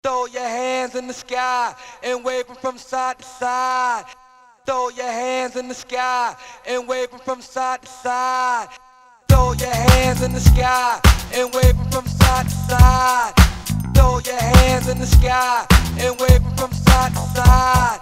Throw your hands in the sky and wave them from side to side. Throw your hands in the sky and wave them from side to side. Throw your hands in the sky and wave them from side to side. Throw your hands in the sky and wave them from side to side.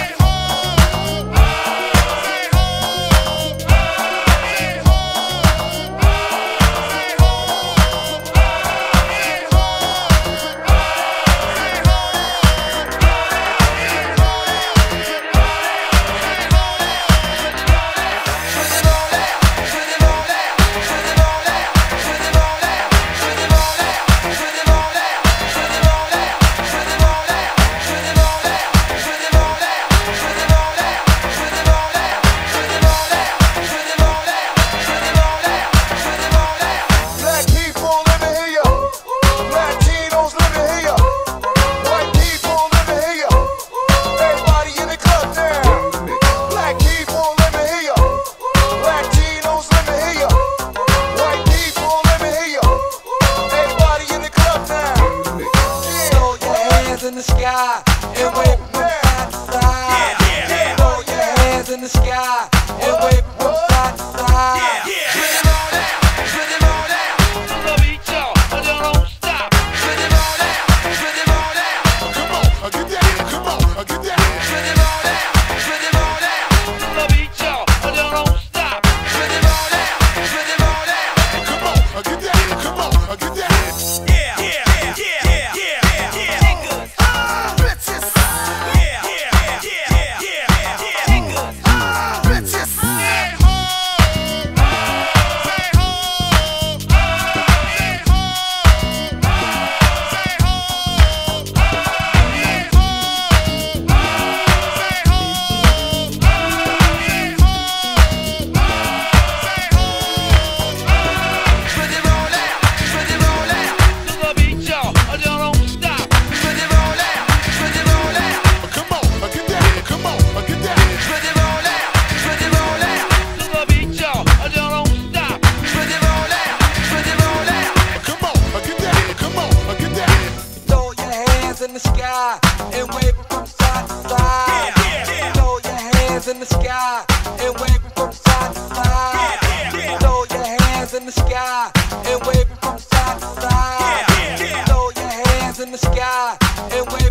In the sky and wave from side to side. Throw your hands in the sky and wave from side to side. Swing them all out, swing them all out. Love each other, don't stop. Swing them all out, swing them all out. Come on, get that, come on, get that. Swing them all out, swing them all out. Love each other, don't stop. Swing them all out, swing them all out. Come on, get that, come on, get that. In the sky and wave from side to side. Throw your hands in the sky and wave from side to side. Throw your hands in the sky and wave from side to side. Throw your hands in the sky and wave.